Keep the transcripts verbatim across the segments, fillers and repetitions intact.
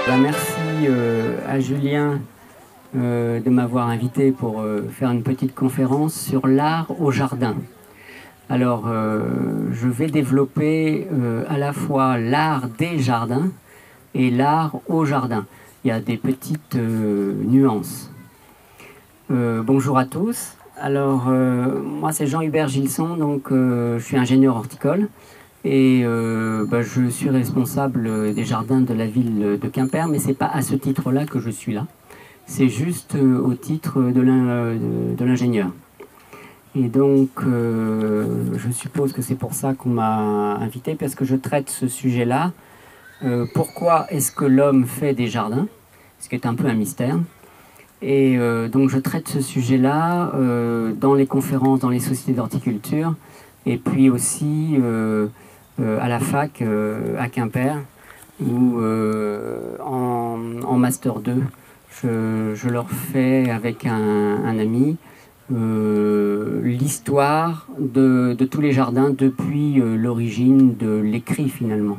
Ben, merci euh, à Julien euh, de m'avoir invité pour euh, faire une petite conférence sur l'art au jardin. Alors, euh, je vais développer euh, à la fois l'art des jardins et l'art au jardin. Il y a des petites euh, nuances. Euh, bonjour à tous. Alors, euh, moi c'est Jean-Hubert Gilson, donc euh, je suis ingénieur horticole. Et euh, bah, je suis responsable des jardins de la ville de Quimper, mais ce n'est pas à ce titre-là que je suis là. C'est juste euh, au titre de l'ingénieur. Et donc, euh, je suppose que c'est pour ça qu'on m'a invité, parce que je traite ce sujet-là. Euh, pourquoi est-ce que l'homme fait des jardins? Ce qui est un peu un mystère. Et euh, donc, je traite ce sujet-là euh, dans les conférences, dans les sociétés d'horticulture, et puis aussi... Euh, Euh, à la fac euh, à Quimper, où euh, en, en Master deux, je, je leur fais avec un, un ami euh, l'histoire de, de tous les jardins depuis euh, l'origine de l'écrit finalement.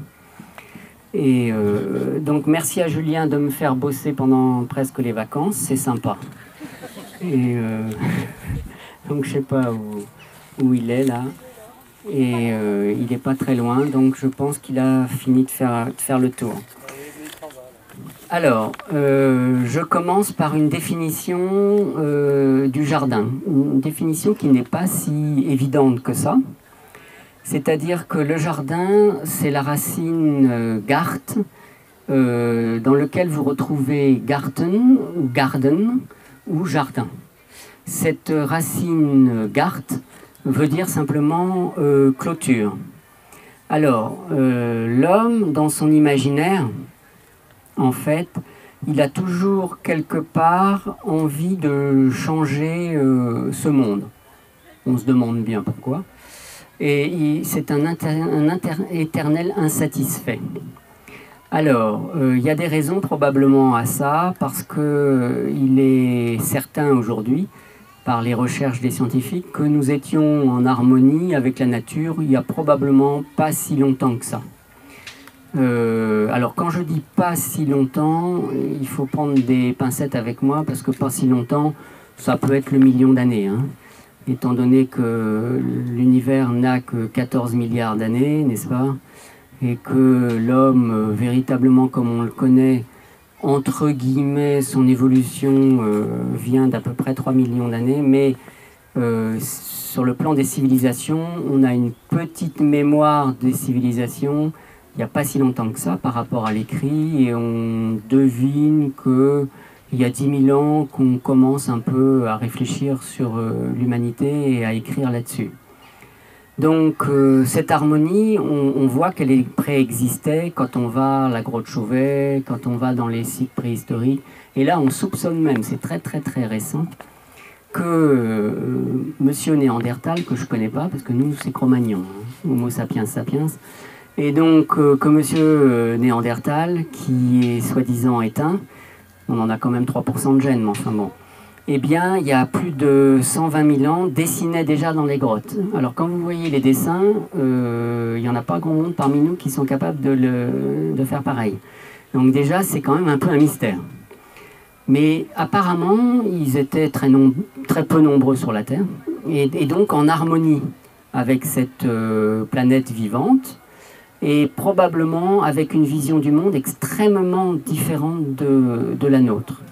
Et euh, donc merci à Julien de me faire bosser pendant presque les vacances, c'est sympa. Et euh, donc je sais pas où, où il est là. Et euh, il n'est pas très loin, donc je pense qu'il a fini de faire, de faire le tour. Alors, euh, je commence par une définition euh, du jardin, une définition qui n'est pas si évidente que ça. C'est-à-dire que le jardin, c'est la racine euh, gart, euh, dans lequel vous retrouvez garten, ou garden, ou jardin. Cette racine gart veut dire simplement euh, clôture. Alors, euh, l'homme, dans son imaginaire, en fait, il a toujours quelque part envie de changer euh, ce monde. On se demande bien pourquoi. Et c'est un, un inter, éternel insatisfait. Alors, euh, il y a des raisons probablement à ça, parce qu'il euh, est certain aujourd'hui, par les recherches des scientifiques, que nous étions en harmonie avec la nature il n'y a probablement pas si longtemps que ça. Euh, alors quand je dis pas si longtemps, il faut prendre des pincettes avec moi, parce que pas si longtemps, ça peut être le million d'années, hein, étant donné que l'univers n'a que quatorze milliards d'années, n'est-ce pas, et que l'homme, véritablement comme on le connaît, entre guillemets, son évolution euh, vient d'à peu près trois millions d'années, mais euh, sur le plan des civilisations, on a une petite mémoire des civilisations il n'y a pas si longtemps que ça par rapport à l'écrit, et on devine qu'il y a dix mille ans qu'on commence un peu à réfléchir sur euh, l'humanité et à écrire là-dessus. Donc euh, cette harmonie, on, on voit qu'elle préexistait quand on va à la grotte Chauvet, quand on va dans les sites préhistoriques. Et là, on soupçonne même, c'est très très très récent, que euh, Monsieur Néandertal, que je ne connais pas, parce que nous, c'est Cro-Magnon, hein, Homo sapiens sapiens, et donc euh, que Monsieur euh, Néandertal, qui est soi-disant éteint, on en a quand même trois pour cent de gènes, mais enfin bon, eh bien, il y a plus de cent vingt mille ans, dessinait déjà dans les grottes. Alors, quand vous voyez les dessins, euh, il n'y en a pas grand monde parmi nous qui sont capables de, le, de faire pareil. Donc déjà, c'est quand même un peu un mystère. Mais apparemment, ils étaient très, très peu nombreux sur la Terre, et, et donc en harmonie avec cette euh, planète vivante, et probablement avec une vision du monde extrêmement différente de, de la nôtre.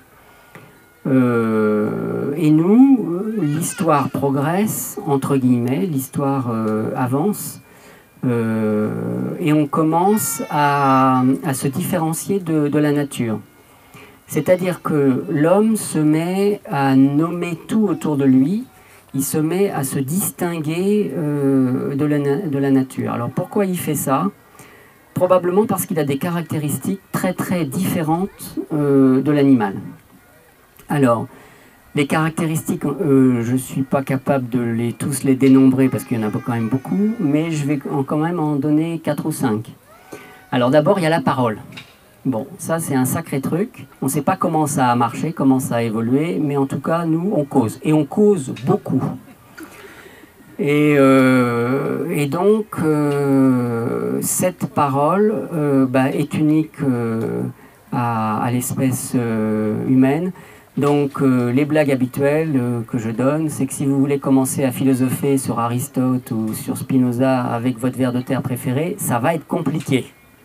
Euh, et nous, l'histoire progresse, entre guillemets, l'histoire euh, avance, euh, et on commence à, à se différencier de, de la nature. C'est-à-dire que l'homme se met à nommer tout autour de lui, il se met à se distinguer euh, de, la, de la nature. Alors pourquoi il fait ça? Probablement parce qu'il a des caractéristiques très très différentes euh, de l'animal. Alors, les caractéristiques, euh, je ne suis pas capable de les, tous les dénombrer parce qu'il y en a quand même beaucoup, mais je vais en, quand même en donner quatre ou cinq. Alors d'abord, il y a la parole. Bon, ça c'est un sacré truc. On ne sait pas comment ça a marché, comment ça a évolué, mais en tout cas, nous, on cause. Et on cause beaucoup. Et, euh, et donc, euh, cette parole euh, bah, est unique euh, à, à l'espèce euh, humaine. Donc euh, les blagues habituelles euh, que je donne, c'est que si vous voulez commencer à philosopher sur Aristote ou sur Spinoza avec votre ver de terre préféré, ça va être compliqué.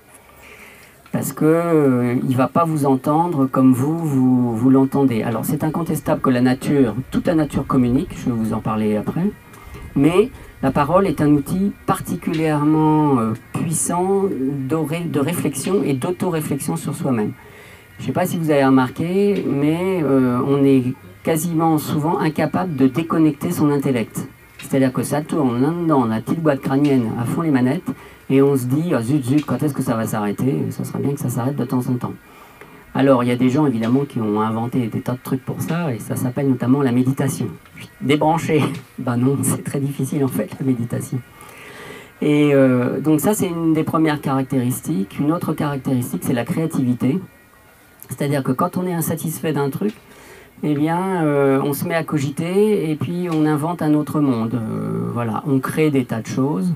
Parce qu'il euh, ne va pas vous entendre comme vous, vous, vous l'entendez. Alors c'est incontestable que la nature, toute la nature communique, je vais vous en parler après, mais la parole est un outil particulièrement euh, puissant de, ré, de réflexion et d'auto-réflexion sur soi-même. Je ne sais pas si vous avez remarqué, mais euh, on est quasiment souvent incapable de déconnecter son intellect. C'est-à-dire que ça tourne là-dedans, la petite boîte crânienne à fond les manettes, et on se dit, oh, zut, zut, quand est-ce que ça va s'arrêter? Ça serait bien que ça s'arrête de temps en temps. Alors, il y a des gens, évidemment, qui ont inventé des tas de trucs pour ça, et ça s'appelle notamment la méditation. Débrancher. Ben non, c'est très difficile, en fait, la méditation. Et euh, donc ça, c'est une des premières caractéristiques. Une autre caractéristique, c'est la créativité. C'est-à-dire que quand on est insatisfait d'un truc, eh bien, euh, on se met à cogiter et puis on invente un autre monde. Euh, voilà, on crée des tas de choses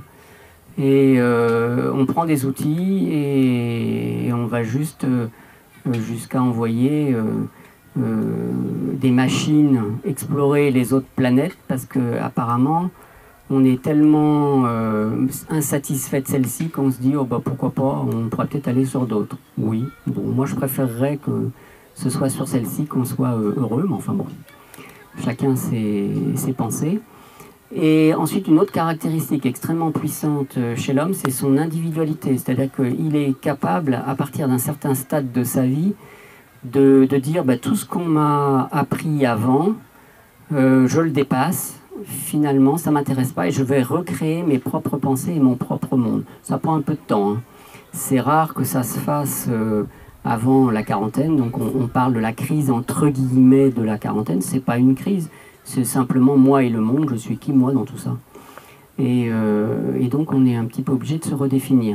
et euh, on prend des outils et, et on va juste euh, jusqu'à envoyer euh, euh, des machines explorer les autres planètes parce que apparemment on est tellement euh, insatisfait de celle-ci qu'on se dit oh bah pourquoi pas, on pourrait peut-être aller sur d'autres. Oui, bon, moi je préférerais que ce soit sur celle-ci qu'on soit euh, heureux, mais enfin bon, chacun ses, ses pensées. Et ensuite, une autre caractéristique extrêmement puissante chez l'homme, c'est son individualité. C'est-à-dire qu'il est capable, à partir d'un certain stade de sa vie, de, de dire bah, tout ce qu'on m'a appris avant, euh, je le dépasse. Finalement, ça ne m'intéresse pas et je vais recréer mes propres pensées et mon propre monde. Ça prend un peu de temps. Hein. C'est rare que ça se fasse euh, avant la quarantaine. Donc on, on parle de la crise entre guillemets de la quarantaine. Ce n'est pas une crise, c'est simplement moi et le monde. Je suis qui moi dans tout ça. Et, euh, et donc on est un petit peu obligé de se redéfinir.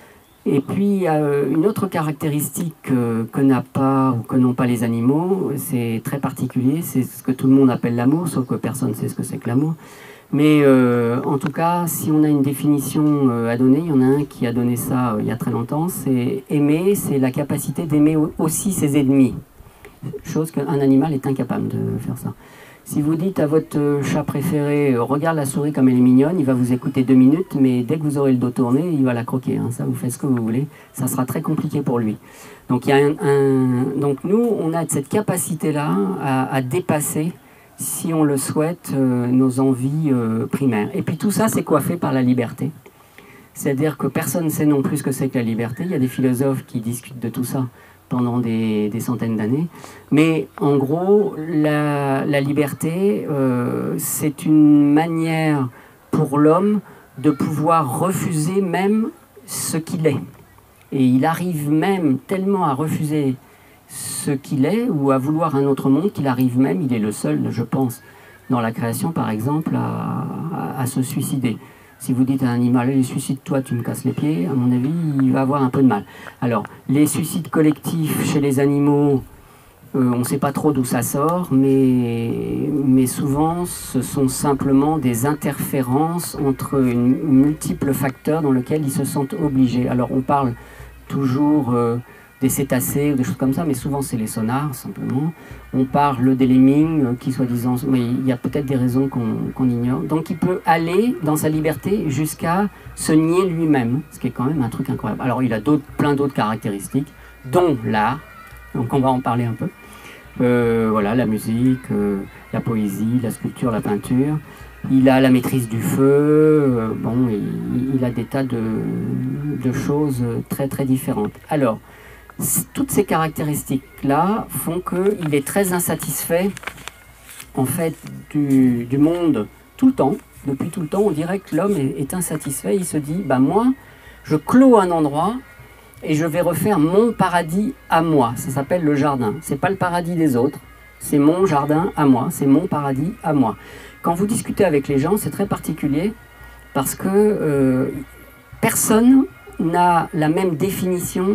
Et puis euh, une autre caractéristique euh, que n'a pas ou que n'ont pas les animaux, c'est très particulier, c'est ce que tout le monde appelle l'amour, sauf que personne ne sait ce que c'est que l'amour. Mais euh, en tout cas, si on a une définition euh, à donner, il y en a un qui a donné ça euh, il y a très longtemps, c'est aimer, c'est la capacité d'aimer aussi ses ennemis. Chose qu'un animal est incapable de faire ça. Si vous dites à votre chat préféré, euh, regarde la souris comme elle est mignonne, il va vous écouter deux minutes, mais dès que vous aurez le dos tourné, il va la croquer. Hein. Ça, vous faites ce que vous voulez, ça sera très compliqué pour lui. Donc, il y a un, un... Donc nous, on a cette capacité-là à, à dépasser, si on le souhaite, euh, nos envies euh, primaires. Et puis tout ça, c'est coiffé par la liberté. C'est-à-dire que personne ne sait non plus ce que c'est que la liberté. Il y a des philosophes qui discutent de tout ça pendant des, des centaines d'années. Mais en gros, la, la liberté, euh, c'est une manière pour l'homme de pouvoir refuser même ce qu'il est. Et il arrive même tellement à refuser ce qu'il est ou à vouloir un autre monde qu'il arrive même, il est le seul, je pense, dans la création par exemple, à, à, à se suicider. Si vous dites à un animal, allez, suicide-toi, tu me casses les pieds, à mon avis, il va avoir un peu de mal. Alors, les suicides collectifs chez les animaux, euh, on ne sait pas trop d'où ça sort, mais, mais souvent, ce sont simplement des interférences entre une, multiples facteurs dans lesquels ils se sentent obligés. Alors, on parle toujours euh, des cétacés ou des choses comme ça, mais souvent, c'est les sonars, simplement. On parle des lemmings, euh, qui soi-disant... Mais il y a peut-être des raisons qu'on qu'on ignore. Donc il peut aller dans sa liberté jusqu'à se nier lui-même, ce qui est quand même un truc incroyable. Alors il a plein d'autres caractéristiques, dont l'art, donc on va en parler un peu. Euh, voilà, la musique, euh, la poésie, la sculpture, la peinture. Il a la maîtrise du feu, euh, bon, il, il a des tas de, de choses très très différentes. Alors, toutes ces caractéristiques-là font qu'il est très insatisfait en fait du, du monde tout le temps. Depuis tout le temps, on dirait que l'homme est, est insatisfait. Il se dit, bah moi, je clôt un endroit et je vais refaire mon paradis à moi. Ça s'appelle le jardin. C'est pas le paradis des autres, c'est mon jardin à moi, c'est mon paradis à moi. Quand vous discutez avec les gens, c'est très particulier parce que euh, personne n'a la même définition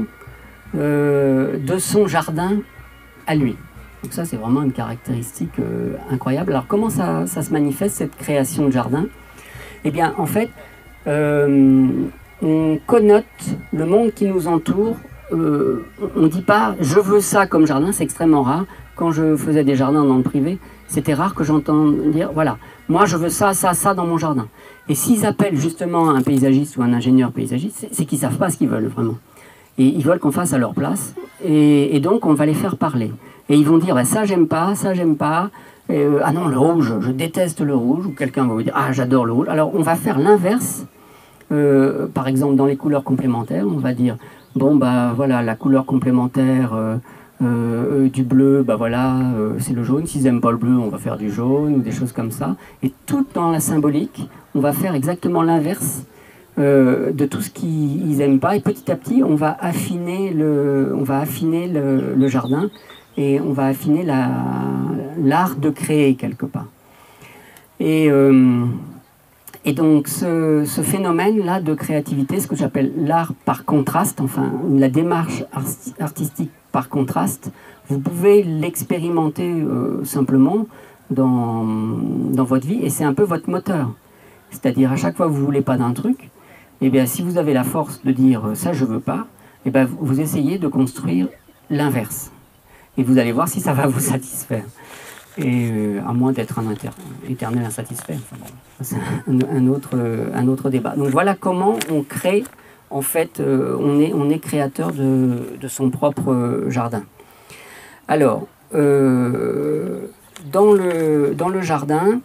Euh, de son jardin à lui. Donc ça, c'est vraiment une caractéristique euh, incroyable. Alors comment ça, ça se manifeste, cette création de jardin? Eh bien, en fait, euh, on connote le monde qui nous entoure euh, on ne dit pas « je veux ça comme jardin », c'est extrêmement rare. Quand je faisais des jardins dans le privé, c'était rare que j'entende dire « voilà, moi je veux ça, ça, ça dans mon jardin ». Et s'ils appellent justement un paysagiste ou un ingénieur paysagiste, c'est qu'ils ne savent pas ce qu'ils veulent vraiment. Et ils veulent qu'on fasse à leur place, et, et donc on va les faire parler. Et ils vont dire bah, « ça j'aime pas, ça j'aime pas et, euh, ah non le rouge, je déteste le rouge », ou quelqu'un va vous dire « ah j'adore le rouge ». Alors on va faire l'inverse, euh, par exemple dans les couleurs complémentaires, on va dire « bon bah voilà la couleur complémentaire euh, euh, du bleu, bah voilà euh, c'est le jaune, s'ils n'aiment pas le bleu on va faire du jaune » ou des choses comme ça. Et tout dans la symbolique, on va faire exactement l'inverse Euh, de tout ce qu'ils n'aiment pas, et petit à petit on va affiner le, on va affiner le, le jardin, et on va affiner l'art de créer quelque part. Et, euh, et donc ce, ce phénomène-là de créativité, ce que j'appelle l'art par contraste, enfin la démarche artistique par contraste, vous pouvez l'expérimenter euh, simplement dans, dans votre vie, et c'est un peu votre moteur. C'est-à-dire à chaque fois que vous ne voulez pas d'un truc, eh bien, si vous avez la force de dire « ça, je ne veux pas », eh bien, vous, vous essayez de construire l'inverse. Et vous allez voir si ça va vous satisfaire. Et euh, à moins d'être un inter éternel insatisfait. Enfin, bon, c'est un, un, autre, un autre débat. Donc voilà comment on crée, en fait, euh, on, est, on est créateur de, de son propre jardin. Alors, euh, dans, le, dans le jardin,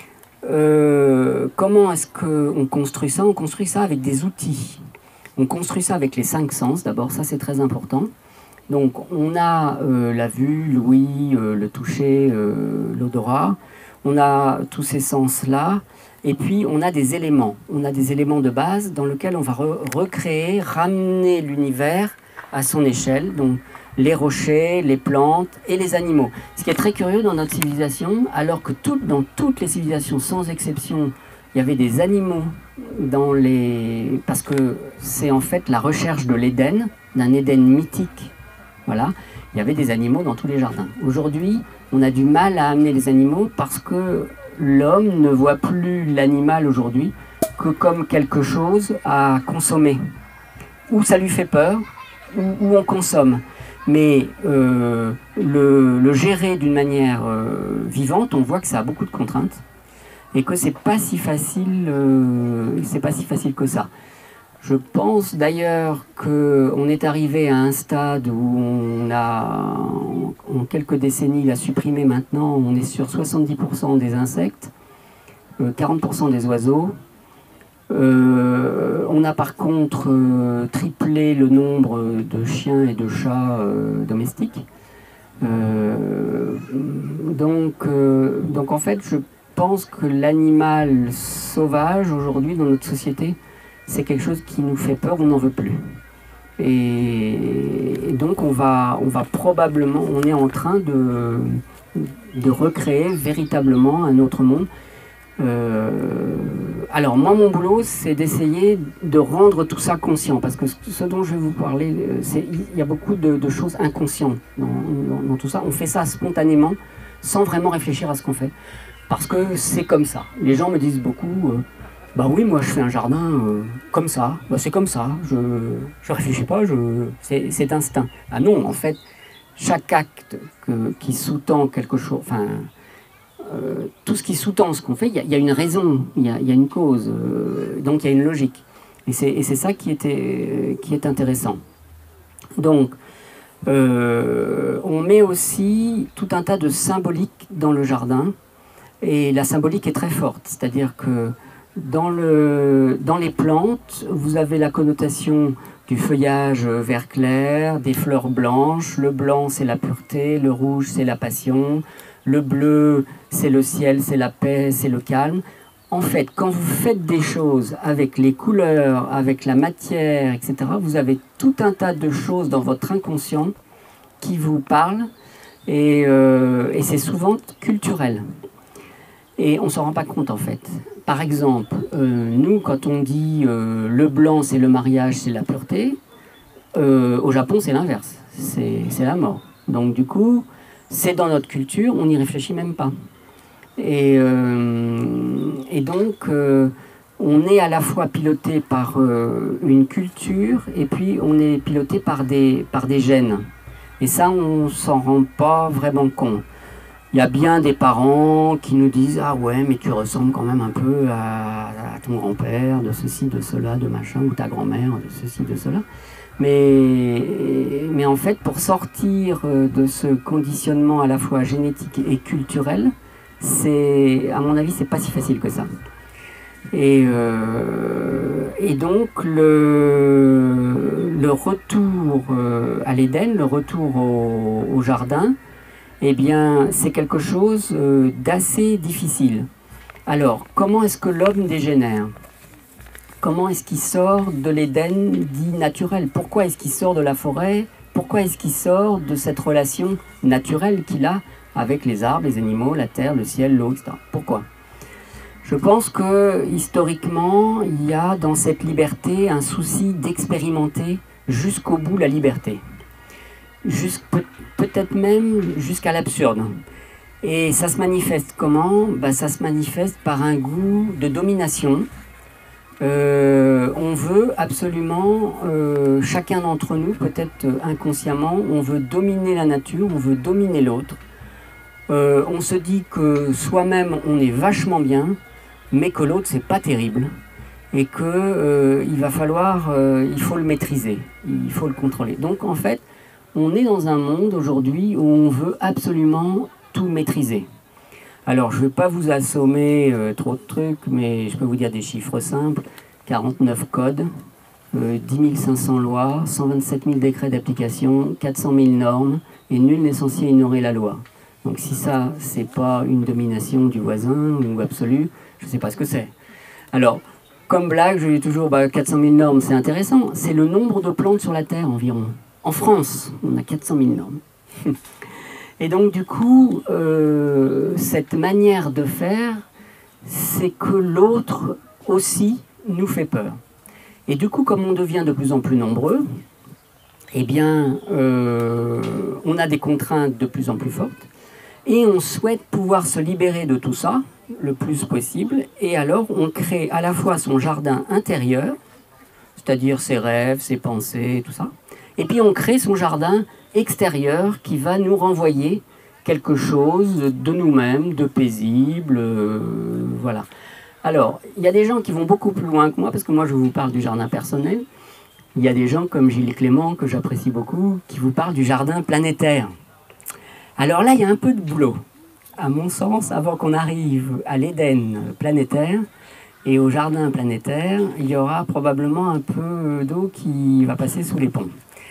Euh, comment est-ce qu'on construit ça? On construit ça avec des outils. On construit ça avec les cinq sens, d'abord, ça c'est très important. Donc on a euh, la vue, l'ouïe, euh, le toucher, euh, l'odorat. On a tous ces sens-là. Et puis on a des éléments. On a des éléments de base dans lesquels on va re recréer, ramener l'univers à son échelle. Donc les rochers, les plantes et les animaux. Ce qui est très curieux dans notre civilisation, alors que tout, dans toutes les civilisations, sans exception, il y avait des animaux dans les... Parce que c'est en fait la recherche de l'Éden, d'un Éden mythique. Voilà, il y avait des animaux dans tous les jardins. Aujourd'hui, on a du mal à amener les animaux parce que l'homme ne voit plus l'animal aujourd'hui que comme quelque chose à consommer. Ou ça lui fait peur, ou, ou on consomme. Mais euh, le, le gérer d'une manière euh, vivante, on voit que ça a beaucoup de contraintes et que c'est pas si facile, euh, c'est pas si facile que ça. Je pense d'ailleurs qu'on est arrivé à un stade où on a, en quelques décennies, il a supprimé maintenant, on est sur soixante-dix pour cent des insectes, euh, quarante pour cent des oiseaux. Euh, on a par contre euh, triplé le nombre de chiens et de chats euh, domestiques. Euh, donc, euh, donc en fait, je pense que l'animal sauvage aujourd'hui dans notre société, c'est quelque chose qui nous fait peur, on n'en veut plus. Et, et donc on va, on va probablement, on est en train de, de recréer véritablement un autre monde. Euh, alors moi mon boulot c'est d'essayer de rendre tout ça conscient, parce que ce dont je vais vous parler, c'est il y a beaucoup de, de choses inconscientes dans, dans, dans tout ça. On fait ça spontanément sans vraiment réfléchir à ce qu'on fait, parce que c'est comme ça. Les gens me disent beaucoup euh, bah oui moi je fais un jardin euh, comme ça, bah, c'est comme ça, je je réfléchis pas, je c'est instinct. Ah non, en fait chaque acte que, qui sous-tend quelque chose, enfin Euh, tout ce qui sous-tend ce qu'on fait, il y, y a une raison, il y, y a une cause, euh, donc il y a une logique. Et c'est ça qui, était, qui est intéressant. Donc, euh, on met aussi tout un tas de symboliques dans le jardin, et la symbolique est très forte, c'est-à-dire que dans, le, dans les plantes, vous avez la connotation du feuillage vert clair, des fleurs blanches, le blanc c'est la pureté, le rouge c'est la passion, le bleu, c'est le ciel, c'est la paix, c'est le calme. En fait, quand vous faites des choses avec les couleurs, avec la matière, et cetera, vous avez tout un tas de choses dans votre inconscient qui vous parlent, et, euh, et c'est souvent culturel. Et on ne s'en rend pas compte, en fait. Par exemple, euh, nous, quand on dit euh, le blanc, c'est le mariage, c'est la pureté, euh, au Japon, c'est l'inverse. C'est la mort. Donc, du coup, c'est dans notre culture, on n'y réfléchit même pas. Et, euh, et donc, euh, on est à la fois piloté par euh, une culture et puis on est piloté par des, par des gènes. Et ça, on s'en rend pas vraiment compte. Il y a bien des parents qui nous disent « Ah ouais, mais tu ressembles quand même un peu à, à ton grand-père, de ceci, de cela, de machin, ou ta grand-mère, de ceci, de cela. » Mais, mais en fait, pour sortir de ce conditionnement à la fois génétique et culturel, c'est, à mon avis, c'est pas si facile que ça. Et, euh, et donc, le, le retour à l'Éden, le retour au, au jardin, eh bien, c'est quelque chose euh, d'assez difficile. Alors, comment est-ce que l'homme dégénère? Comment est-ce qu'il sort de l'Éden dit naturel? Pourquoi est-ce qu'il sort de la forêt? Pourquoi est-ce qu'il sort de cette relation naturelle qu'il a avec les arbres, les animaux, la terre, le ciel, l'eau, et cetera. Pourquoi? Je pense que, historiquement, il y a dans cette liberté un souci d'expérimenter jusqu'au bout la liberté. Peut-être même jusqu'à l'absurde. Et ça se manifeste comment? Ben, ça se manifeste par un goût de domination. Euh, on veut absolument, euh, chacun d'entre nous, peut-être inconsciemment, on veut dominer la nature, on veut dominer l'autre. Euh, on se dit que soi-même on est vachement bien, mais que l'autre c'est pas terrible. Et qu'il euh, va falloir, euh, il faut le maîtriser, il faut le contrôler. Donc en fait, on est dans un monde aujourd'hui où on veut absolument tout maîtriser. Alors, je ne vais pas vous assommer euh, trop de trucs, mais je peux vous dire des chiffres simples. quarante-neuf codes, euh, dix mille cinq cents lois, cent vingt-sept mille décrets d'application, quatre cent mille normes, et nul n'est censé ignorer la loi. Donc si ça, c'est pas une domination du voisin ou absolue, je ne sais pas ce que c'est. Alors, comme blague, je dis toujours, bah, quatre cent mille normes, c'est intéressant. C'est le nombre de plantes sur la Terre environ. En France, on a quatre cent mille normes. Et donc, du coup, euh, cette manière de faire, c'est que l'autre aussi nous fait peur. Et du coup, comme on devient de plus en plus nombreux, eh bien, euh, on a des contraintes de plus en plus fortes. Et on souhaite pouvoir se libérer de tout ça le plus possible. Et alors, on crée à la fois son jardin intérieur, c'est-à-dire ses rêves, ses pensées, tout ça. Et puis on crée son jardin extérieur qui va nous renvoyer quelque chose de nous-mêmes, de paisible, euh, voilà. Alors, il y a des gens qui vont beaucoup plus loin que moi, parce que moi je vous parle du jardin personnel. Il y a des gens comme Gilles Clément, que j'apprécie beaucoup, qui vous parlent du jardin planétaire. Alors là, il y a un peu de boulot. À mon sens, avant qu'on arrive à l'Éden planétaire, et au jardin planétaire, il y aura probablement un peu d'eau qui va passer sous les ponts.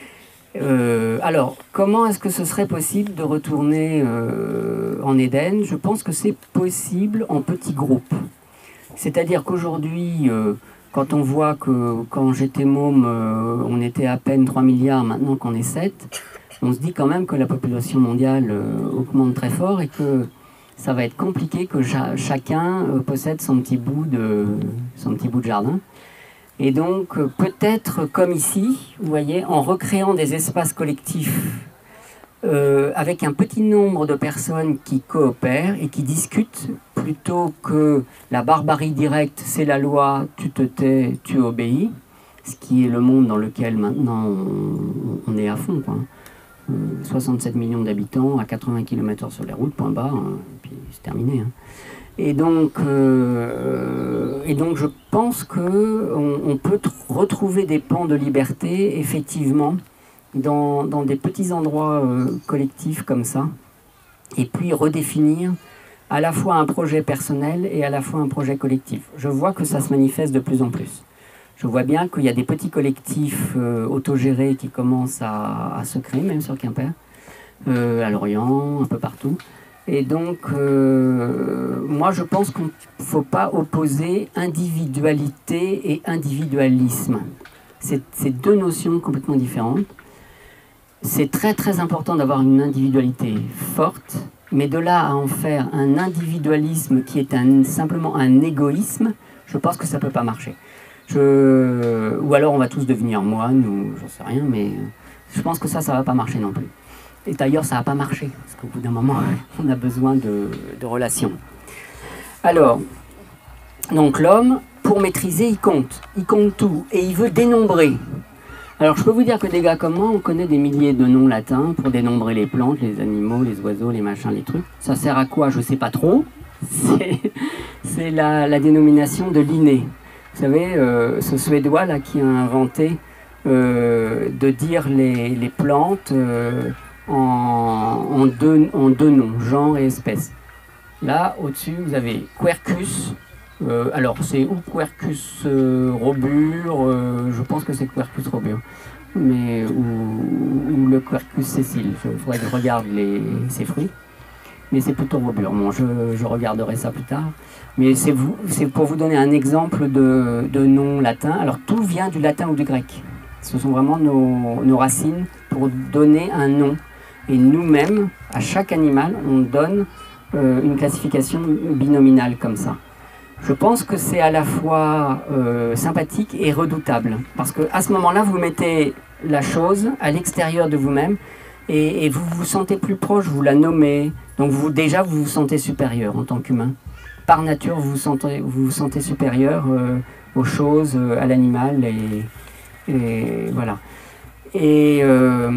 Euh, alors, comment est-ce que ce serait possible de retourner euh, en Éden? Je pense que c'est possible en petits groupes. C'est-à-dire qu'aujourd'hui, euh, quand on voit que quand j'étais môme, euh, on était à peine trois milliards, maintenant qu'on est sept, on se dit quand même que la population mondiale euh, augmente très fort et que ça va être compliqué que chacun euh, possède son petit bout de, son petit bout de jardin. Et donc, euh, peut-être comme ici, vous voyez, en recréant des espaces collectifs euh, avec un petit nombre de personnes qui coopèrent et qui discutent, plutôt que la barbarie directe, c'est la loi, tu te tais, tu obéis, ce qui est le monde dans lequel maintenant on, on est à fond, quoi. Euh, soixante-sept millions d'habitants à quatre-vingts kilomètres heure sur les routes, point barre, hein, et puis c'est terminé. Hein. Et donc, euh, et donc je pense qu'on on peut retrouver des pans de liberté, effectivement, dans, dans des petits endroits euh, collectifs comme ça, et puis redéfinir à la fois un projet personnel et à la fois un projet collectif. Je vois que ça se manifeste de plus en plus. Je vois bien qu'il y a des petits collectifs euh, autogérés qui commencent à, à se créer, même sur Quimper, euh, à Lorient, un peu partout. Et donc, euh, moi, je pense qu'il ne faut pas opposer individualité et individualisme. C'est deux notions complètement différentes. C'est très, très important d'avoir une individualité forte, mais de là à en faire un individualisme qui est un, simplement un égoïsme, je pense que ça ne peut pas marcher. Je... Ou alors on va tous devenir moines, ou j'en sais rien, mais je pense que ça, ça ne va pas marcher non plus. Et d'ailleurs, ça n'a pas marché, parce qu'au bout d'un moment, on a besoin de, de relations. Alors, donc l'homme, pour maîtriser, il compte. Il compte tout. Et il veut dénombrer. Alors, je peux vous dire que des gars comme moi, on connaît des milliers de noms latins pour dénombrer les plantes, les animaux, les oiseaux, les machins, les trucs. Ça sert à quoi? Je ne sais pas trop. C'est la, la dénomination de Linné. Vous savez, euh, ce Suédois là qui a inventé euh, de dire les, les plantes euh, en, en, deux, en deux noms, genre et espèce. Là, au-dessus, vous avez Quercus. Euh, alors, c'est ou Quercus euh, robur, euh, je pense que c'est Quercus robur, mais, ou, ou le Quercus sessile. Il faudrait que je regarde les, ces fruits. Mais c'est plutôt robur. Bon, je, je regarderai ça plus tard. Mais c'est pour vous donner un exemple de, de nom latin. Alors, tout vient du latin ou du grec. Ce sont vraiment nos, nos racines pour donner un nom. Et nous-mêmes, à chaque animal, on donne euh, une classification binominale comme ça. Je pense que c'est à la fois euh, sympathique et redoutable. Parce qu'à ce moment-là, vous mettez la chose à l'extérieur de vous-même et, et vous vous sentez plus proche, vous la nommez. Donc vous, déjà, vous vous sentez supérieur en tant qu'humain. Par nature, vous vous sentez, vous vous sentez supérieur euh, aux choses, euh, à l'animal, et, et voilà. Et, euh,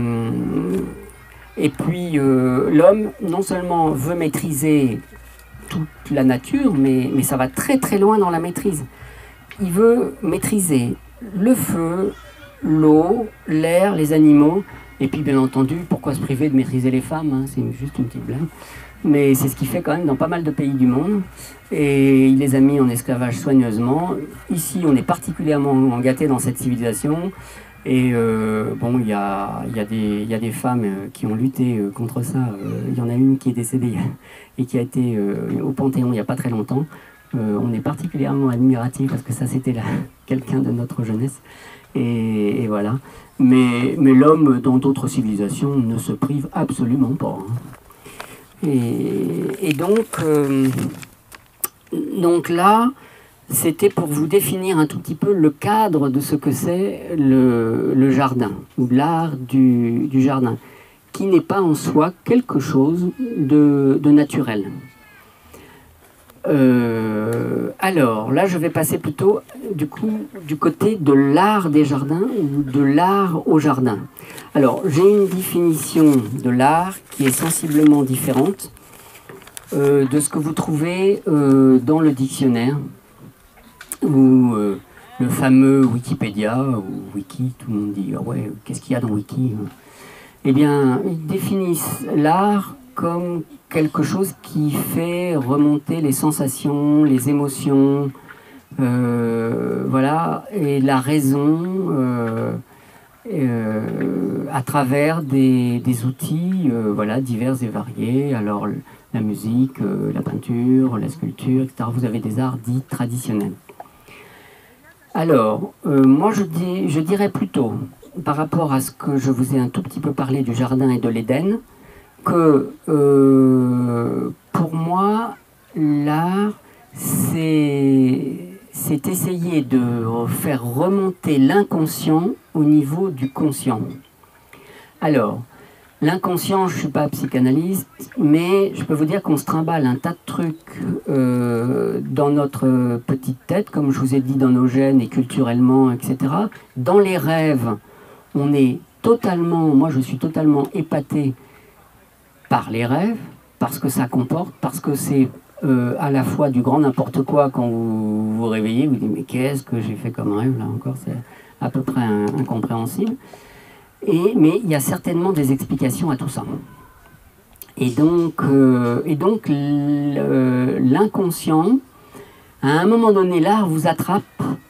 et puis, euh, l'homme, non seulement veut maîtriser toute la nature, mais, mais ça va très très loin dans la maîtrise. Il veut maîtriser le feu, l'eau, l'air, les animaux, et puis bien entendu, pourquoi se priver de maîtriser les femmes, hein, c'est juste une petite blague. Mais c'est ce qu'il fait quand même dans pas mal de pays du monde, et il les a mis en esclavage soigneusement. Ici, on est particulièrement gâté dans cette civilisation, et euh, bon, il y a, y, a y a des femmes qui ont lutté contre ça. Il y en a une qui est décédée et qui a été euh, au Panthéon il n'y a pas très longtemps. Euh, on est particulièrement admiratifs parce que ça, c'était quelqu'un de notre jeunesse. Et, et voilà. Mais, mais l'homme, dans d'autres civilisations, ne se prive absolument pas. Hein. Et, et donc, euh, donc là, c'était pour vous définir un tout petit peu le cadre de ce que c'est le, le jardin, ou l'art du, du jardin, qui n'est pas en soi quelque chose de, de naturel. Euh, alors, là, je vais passer plutôt du coup du côté de l'art des jardins ou de l'art au jardin. Alors, j'ai une définition de l'art qui est sensiblement différente euh, de ce que vous trouvez euh, dans le dictionnaire ou euh, le fameux Wikipédia ou Wiki. Tout le monde dit ah ouais, qu'est-ce qu'il y a dans Wiki? Eh bien, ils définissent l'art comme quelque chose qui fait remonter les sensations, les émotions, euh, voilà, et la raison euh, euh, à travers des, des outils euh, voilà, divers et variés. Alors, la musique, euh, la peinture, la sculpture, et cetera. Vous avez des arts dits traditionnels. Alors, euh, moi je, dis, je dirais plutôt, par rapport à ce que je vous ai un tout petit peu parlé du jardin et de l'Éden, que euh, pour moi, l'art, c'est essayer de faire remonter l'inconscient au niveau du conscient. Alors, l'inconscient, je ne suis pas psychanalyste, mais je peux vous dire qu'on se trimballe un tas de trucs euh, dans notre petite tête, comme je vous ai dit, dans nos gènes et culturellement, et cetera. Dans les rêves, on est totalement, moi je suis totalement épaté par les rêves, parce que ça comporte, parce que c'est euh, à la fois du grand n'importe quoi quand vous vous réveillez, vous dites mais qu'est-ce que j'ai fait comme rêve là encore, c'est à peu près un, incompréhensible. Et, mais il y a certainement des explications à tout ça. Et donc, euh, et donc l'inconscient, à un moment donné, l'art vous attrape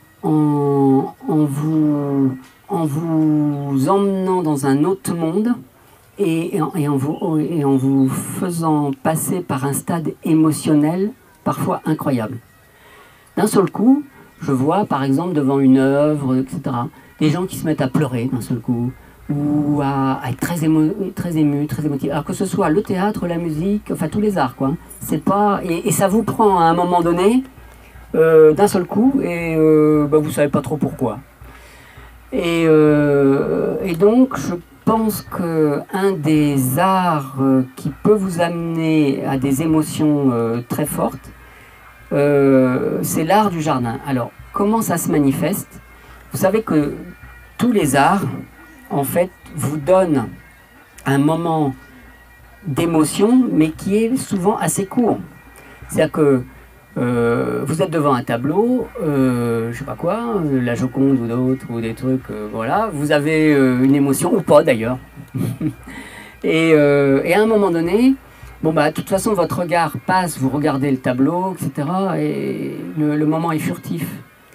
en, en, vous, en vous emmenant dans un autre monde et, et, en, et, en vous, et en vous faisant passer par un stade émotionnel parfois incroyable. D'un seul coup, je vois par exemple devant une œuvre, et cetera, des gens qui se mettent à pleurer d'un seul coup, ou à, à être très, émo, très ému, très émotif. Alors que ce soit le théâtre, la musique, enfin tous les arts, quoi. C'est pas, et, et ça vous prend à un moment donné, euh, d'un seul coup, et euh, bah, vous savez pas trop pourquoi. Et, euh, et donc, je pense qu'un des arts euh, qui peut vous amener à des émotions euh, très fortes, euh, c'est l'art du jardin. Alors, comment ça se manifeste? Vous savez que tous les arts, en fait, vous donnent un moment d'émotion, mais qui est souvent assez court. C'est-à-dire que euh, vous êtes devant un tableau, euh, je sais pas quoi, la Joconde ou d'autres, ou des trucs, euh, voilà, vous avez euh, une émotion, ou pas d'ailleurs. et, euh, et à un moment donné, bon bah, de toute façon, votre regard passe, vous regardez le tableau, et cetera, et le, le moment est furtif.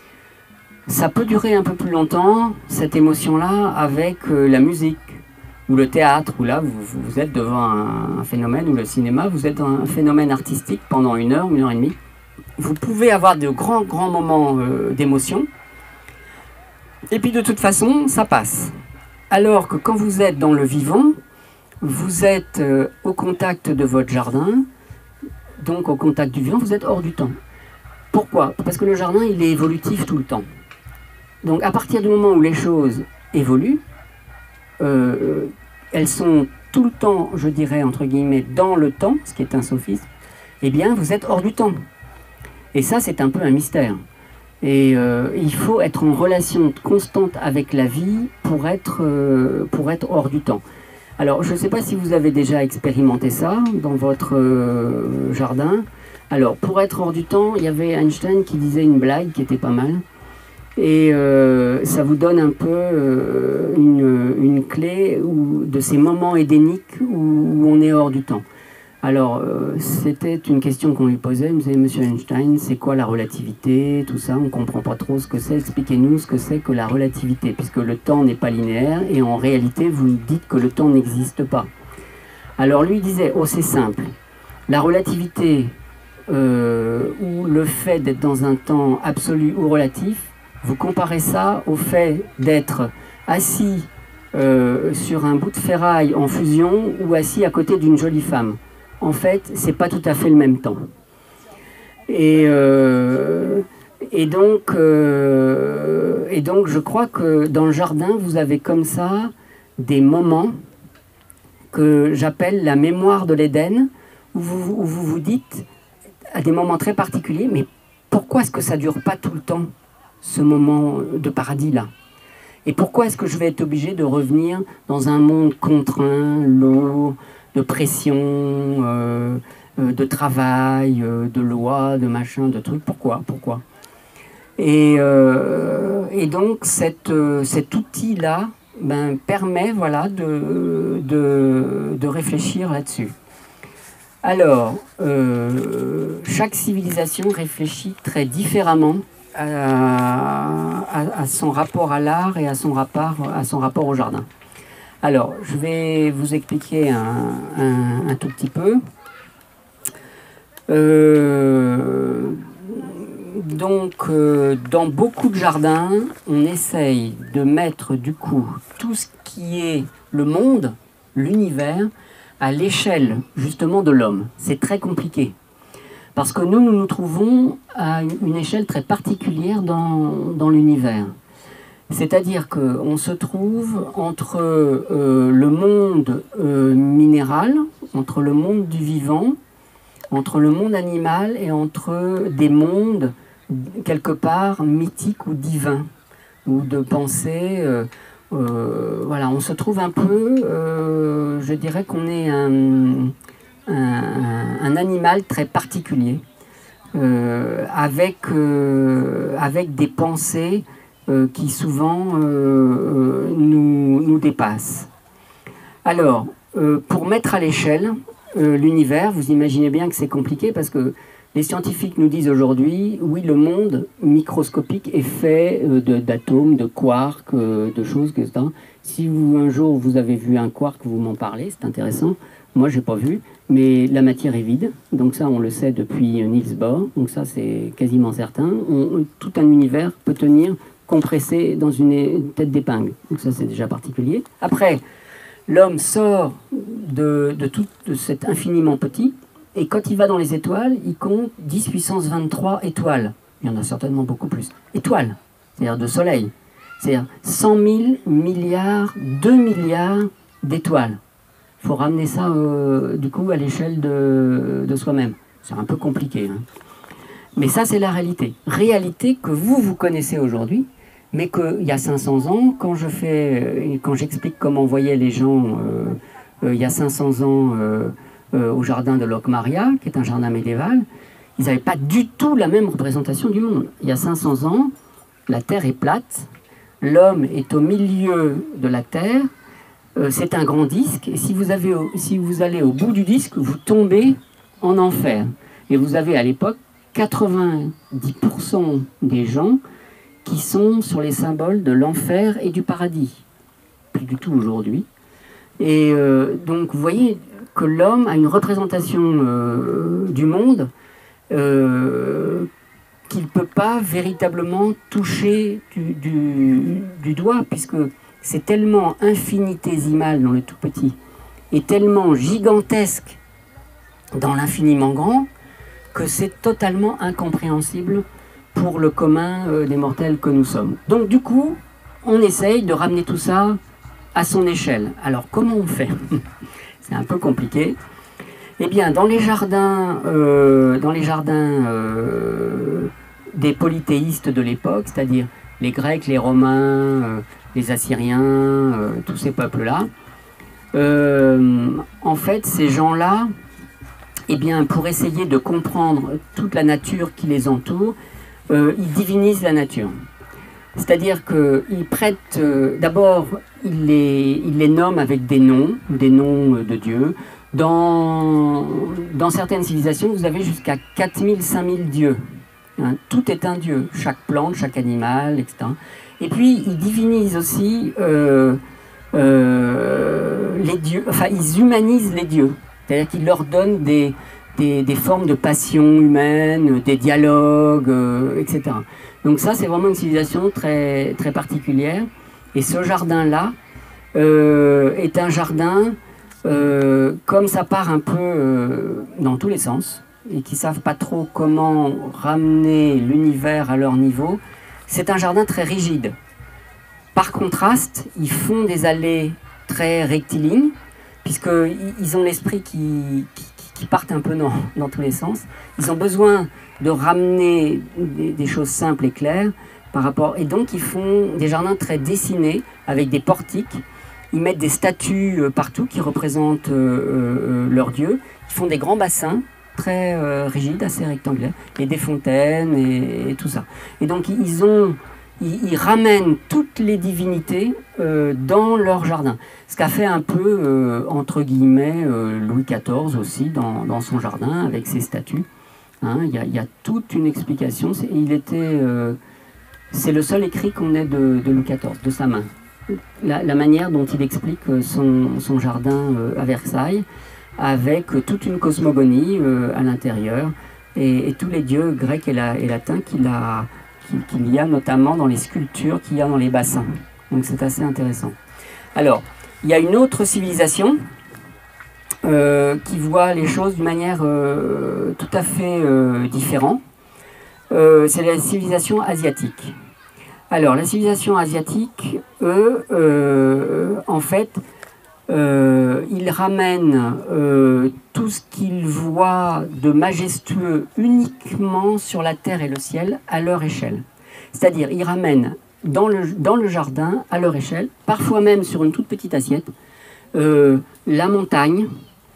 Ça peut durer un peu plus longtemps, cette émotion-là, avec euh, la musique, ou le théâtre, où là, vous, vous êtes devant un, un phénomène, ou le cinéma, vous êtes dans un phénomène artistique pendant une heure, une heure et demie. Vous pouvez avoir de grands, grands moments euh, d'émotion, et puis de toute façon, ça passe. Alors que quand vous êtes dans le vivant, vous êtes euh, au contact de votre jardin, donc au contact du vivant, vous êtes hors du temps. Pourquoi? Parce que le jardin, il est évolutif tout le temps. Donc à partir du moment où les choses évoluent, euh, elles sont tout le temps, je dirais, entre guillemets, dans le temps, ce qui est un sophisme, eh bien vous êtes hors du temps. Et ça, c'est un peu un mystère. Et euh, il faut être en relation constante avec la vie pour être, euh, pour être hors du temps. Alors, je ne sais pas si vous avez déjà expérimenté ça dans votre euh, jardin. Alors, pour être hors du temps, il y avait Einstein qui disait une blague qui était pas mal. Et euh, ça vous donne un peu euh, une, une clé où, de ces moments édéniques où, où on est hors du temps. Alors, euh, c'était une question qu'on lui posait. Il me disait, Monsieur Einstein, c'est quoi la relativité? Tout ça, on ne comprend pas trop ce que c'est. Expliquez-nous ce que c'est que la relativité, puisque le temps n'est pas linéaire et en réalité, vous dites que le temps n'existe pas. Alors, lui disait, oh, c'est simple. La relativité, euh, ou le fait d'être dans un temps absolu ou relatif, vous comparez ça au fait d'être assis euh, sur un bout de ferraille en fusion ou assis à côté d'une jolie femme. En fait, c'est pas tout à fait le même temps. Et, euh, et, donc, euh, et donc, je crois que dans le jardin, vous avez comme ça des moments que j'appelle la mémoire de l'Éden, où vous, où vous vous dites, à des moments très particuliers, mais pourquoi est-ce que ça dure pas tout le temps, ce moment de paradis-là? Et pourquoi est-ce que je vais être obligé de revenir dans un monde contraint, lourd, de pression, euh, euh, de travail, euh, de loi, de machin, de trucs? Pourquoi? Pourquoi? Et, euh, et donc cette, euh, cet outil-là ben, permet voilà, de, de, de réfléchir là-dessus. Alors, euh, chaque civilisation réfléchit très différemment à, à, à son rapport à l'art et à son rapport, à son rapport au jardin. Alors, je vais vous expliquer un, un, un tout petit peu. Euh, donc, euh, dans beaucoup de jardins, on essaye de mettre du coup tout ce qui est le monde, l'univers, à l'échelle justement de l'homme. C'est très compliqué. Parce que nous, nous nous trouvons à une échelle très particulière dans, dans l'univers. C'est-à-dire qu'on se trouve entre euh, le monde euh, minéral, entre le monde du vivant, entre le monde animal et entre des mondes quelque part mythiques ou divins, ou de pensée. Euh, euh, voilà, on se trouve un peu, euh, je dirais qu'on est un, un, un animal très particulier, euh, avec, euh, avec des pensées Euh, qui souvent euh, euh, nous, nous dépassent. Alors, euh, pour mettre à l'échelle euh, l'univers, vous imaginez bien que c'est compliqué parce que les scientifiques nous disent aujourd'hui, oui, le monde microscopique est fait euh, d'atomes, de, de quarks, euh, de choses, et cetera. Si vous, un jour vous avez vu un quark, vous m'en parlez, c'est intéressant. Moi, je n'ai pas vu, mais la matière est vide. Donc ça, on le sait depuis Niels Bohr. Donc ça, c'est quasiment certain. On, tout un univers peut tenir compressé dans une tête d'épingle. Donc ça, c'est déjà particulier. Après, l'homme sort de, de tout de cet infiniment petit, et quand il va dans les étoiles, il compte dix puissance vingt-trois étoiles. Il y en a certainement beaucoup plus. Étoiles, c'est-à-dire de soleil. C'est-à-dire cent mille milliards, deux milliards d'étoiles. Il faut ramener ça, euh, du coup, à l'échelle de, de soi-même. C'est un peu compliqué, hein. Mais ça, c'est la réalité. Réalité que vous, vous connaissez aujourd'hui, mais qu'il y a cinq cents ans, quand je fais, quand j'explique comment voyaient les gens euh, euh, il y a cinq cents ans euh, euh, au jardin de Locmaria, qui est un jardin médiéval, ils n'avaient pas du tout la même représentation du monde. Il y a cinq cents ans, la Terre est plate, l'homme est au milieu de la Terre, euh, c'est un grand disque, et si vous, avez, si vous allez au bout du disque, vous tombez en enfer. Et vous avez à l'époque quatre-vingt-dix pour cent des gens qui sont sur les symboles de l'enfer et du paradis. Plus du tout aujourd'hui. Et euh, donc vous voyez que l'homme a une représentation euh, du monde euh, qu'il ne peut pas véritablement toucher du, du, du doigt, puisque c'est tellement infinitésimal dans le tout petit, et tellement gigantesque dans l'infiniment grand, que c'est totalement incompréhensible pour le commun euh, des mortels que nous sommes. Donc du coup, on essaye de ramener tout ça à son échelle. Alors comment on fait? C'est un peu compliqué. Eh bien, dans les jardins, euh, dans les jardins euh, des polythéistes de l'époque, c'est-à-dire les Grecs, les Romains, euh, les Assyriens, euh, tous ces peuples-là, euh, en fait, ces gens-là, eh bien, pour essayer de comprendre toute la nature qui les entoure, euh, ils divinisent la nature. C'est-à-dire qu'ils prêtent, euh, d'abord, ils les, ils les nomment avec des noms, des noms de dieux. Dans, dans certaines civilisations, vous avez jusqu'à quatre mille, cinq mille dieux. Hein, tout est un dieu, chaque plante, chaque animal, et cetera. Et puis, ils divinisent aussi euh, euh, les dieux, enfin, ils humanisent les dieux. C'est-à-dire qu'ils leur donnent des, des, des formes de passion humaine, des dialogues, euh, et cetera. Donc ça, c'est vraiment une civilisation très, très particulière. Et ce jardin-là euh, est un jardin, euh, comme ça part un peu euh, dans tous les sens, et qui ne savent pas trop comment ramener l'univers à leur niveau, c'est un jardin très rigide. Par contraste, ils font des allées très rectilignes, puisqu'ils ont l'esprit qui, qui, qui partent un peu dans, dans tous les sens. Ils ont besoin de ramener des, des choses simples et claires par rapport... Et donc, ils font des jardins très dessinés, avec des portiques. Ils mettent des statues partout qui représentent euh, euh, leurs dieux. Ils font des grands bassins très euh, rigides, assez rectangulaires, et des fontaines et, et tout ça. Et donc, ils ont... Ils, ils ramènent toutes les divinités euh, dans leur jardin. Ce qu'a fait un peu, euh, entre guillemets, euh, Louis quatorze aussi, dans, dans son jardin, avec ses statues. Hein, il y a, il y a toute une explication. C'est, il était, euh, c'est le seul écrit qu'on ait de, de Louis quatorze, de sa main. La, la manière dont il explique son, son jardin euh, à Versailles, avec toute une cosmogonie euh, à l'intérieur, et, et tous les dieux grecs et, la, et latins qu'il a... qu'il y a notamment dans les sculptures qu'il y a dans les bassins. Donc c'est assez intéressant. Alors, il y a une autre civilisation euh, qui voit les choses d'une manière euh, tout à fait euh, différente. Euh, c'est la civilisation asiatique. Alors, la civilisation asiatique, eux, euh, en fait, euh, ils ramènent euh, tout ce qu'ils voient de majestueux uniquement sur la terre et le ciel à leur échelle. C'est-à-dire, ils ramènent dans le, dans le jardin, à leur échelle, parfois même sur une toute petite assiette, euh, la montagne,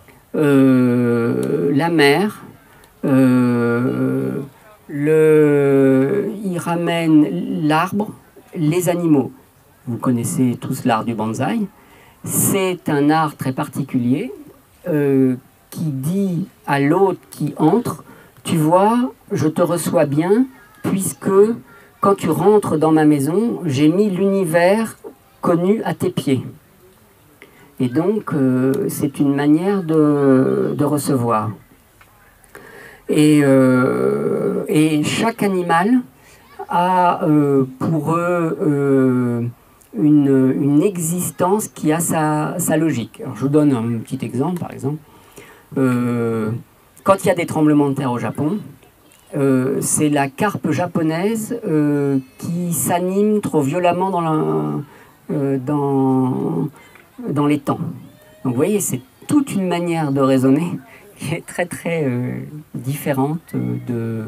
euh, la mer, euh, le, ils ramènent l'arbre, les animaux. Vous connaissez tous l'art du bonsaï. C'est un art très particulier euh, qui dit à l'autre qui entre, tu vois, je te reçois bien, puisque quand tu rentres dans ma maison, j'ai mis l'univers connu à tes pieds. Et donc, euh, c'est une manière de, de recevoir. Et, euh, et chaque animal a euh, pour eux... Euh, Une, une existence qui a sa, sa logique. Alors, je vous donne un petit exemple, par exemple. Euh, quand il y a des tremblements de terre au Japon, euh, c'est la carpe japonaise euh, qui s'anime trop violemment dans, la, euh, dans, dans les temps. Donc vous voyez, c'est toute une manière de raisonner qui est très très euh, différente de,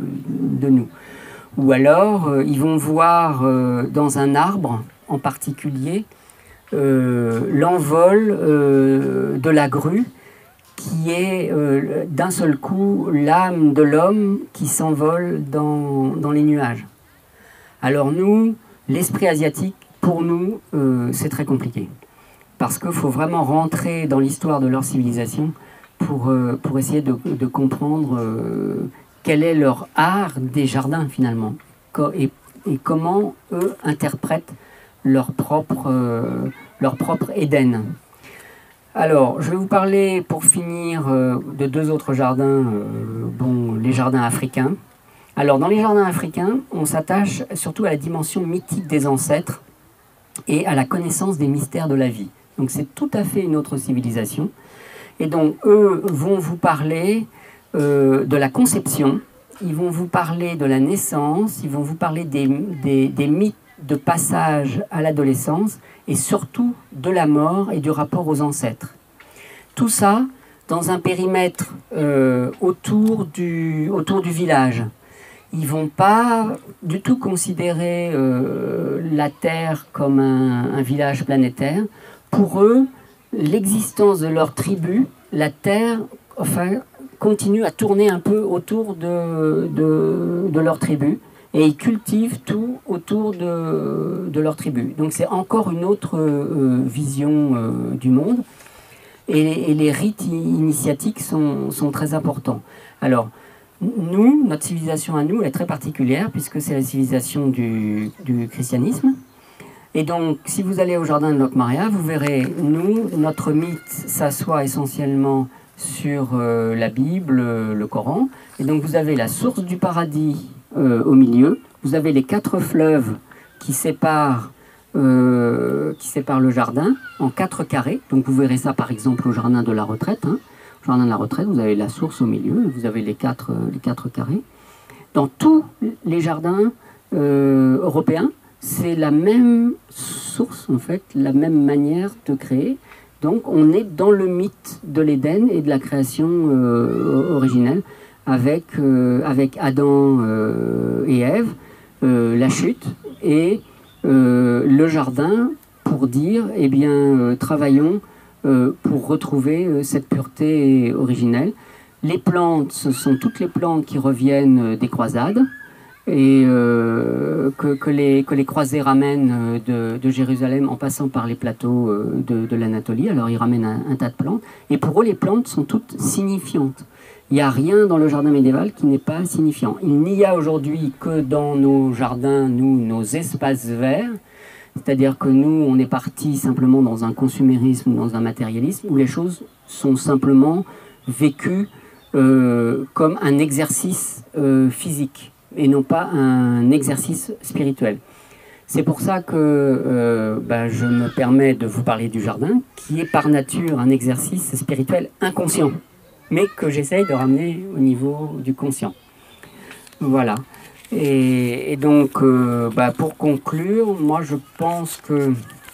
de nous. Ou alors, euh, ils vont voir euh, dans un arbre en particulier euh, l'envol euh, de la grue, qui est euh, d'un seul coup l'âme de l'homme qui s'envole dans, dans les nuages. Alors nous, l'esprit asiatique, pour nous, euh, c'est très compliqué. Parce qu'il faut vraiment rentrer dans l'histoire de leur civilisation pour, euh, pour essayer de, de comprendre euh, quel est leur art des jardins finalement. Et, et comment eux interprètent leur propre, euh, leur propre Éden. Alors, je vais vous parler, pour finir, euh, de deux autres jardins, euh, bon, les jardins africains. Alors, dans les jardins africains, on s'attache surtout à la dimension mythique des ancêtres et à la connaissance des mystères de la vie. Donc, c'est tout à fait une autre civilisation. Et donc, eux vont vous parler euh, de la conception, ils vont vous parler de la naissance, ils vont vous parler des, des, des mythes de passage à l'adolescence et surtout de la mort et du rapport aux ancêtres. Tout ça dans un périmètre euh, autour, du, autour du village. Ils ne vont pas du tout considérer euh, la Terre comme un, un village planétaire. Pour eux, l'existence de leur tribu, la Terre, enfin, continue à tourner un peu autour de, de, de leur tribu. Et ils cultivent tout autour de, de leur tribu. Donc c'est encore une autre euh, vision euh, du monde. Et les, et les rites initiatiques sont, sont très importants. Alors, nous, notre civilisation à nous, elle est très particulière, puisque c'est la civilisation du, du christianisme. Et donc, si vous allez au jardin de Locmaria, vous verrez, nous, notre mythe s'assoit essentiellement sur euh, la Bible, le Coran. Et donc, vous avez la source du paradis Euh, au milieu, vous avez les quatre fleuves qui séparent, euh, qui séparent le jardin en quatre carrés. Donc vous verrez ça par exemple au jardin de la retraite. Hein. Au jardin de la retraite, vous avez la source au milieu, vous avez les quatre, euh, les quatre carrés. Dans tous les jardins euh, européens, c'est la même source, en fait, la même manière de créer. Donc on est dans le mythe de l'Éden et de la création euh, originelle. Avec, euh, avec Adam euh, et Ève, euh, la chute, et euh, le jardin pour dire, eh bien, euh, travaillons euh, pour retrouver euh, cette pureté originelle. Les plantes, ce sont toutes les plantes qui reviennent euh, des croisades, et euh, que, que, les, que les croisés ramènent de, de Jérusalem en passant par les plateaux euh, de, de l'Anatolie. Alors ils ramènent un, un tas de plantes, et pour eux, les plantes sont toutes signifiantes. Il n'y a rien dans le jardin médiéval qui n'est pas signifiant. Il n'y a aujourd'hui que dans nos jardins, nous, nos espaces verts, c'est-à-dire que nous, on est parti simplement dans un consumérisme, dans un matérialisme, où les choses sont simplement vécues euh, comme un exercice euh, physique, et non pas un exercice spirituel. C'est pour ça que euh, bah, je me permets de vous parler du jardin, qui est par nature un exercice spirituel inconscient, mais que j'essaye de ramener au niveau du conscient. Voilà. Et, et donc, euh, bah, pour conclure, moi je pense que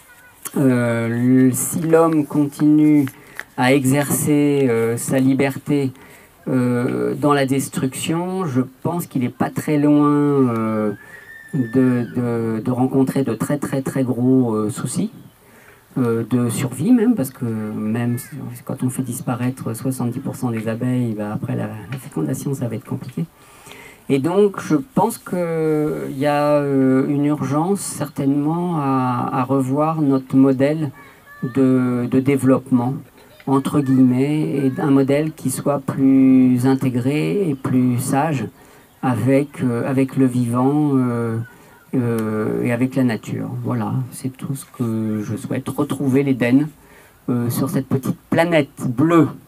euh, si l'homme continue à exercer euh, sa liberté euh, dans la destruction, je pense qu'il n'est pas très loin euh, de, de, de rencontrer de très très très gros euh, soucis. Euh, de survie même, parce que même quand on fait disparaître soixante-dix pour cent des abeilles, bah après la, la fécondation ça va être compliqué. Et donc je pense qu'il y a euh, une urgence certainement à, à revoir notre modèle de, de développement, entre guillemets, et un modèle qui soit plus intégré et plus sage avec, euh, avec le vivant euh, Euh, et avec la nature. Voilà, c'est tout ce que je souhaite. Retrouver l'Éden euh, sur cette petite planète bleue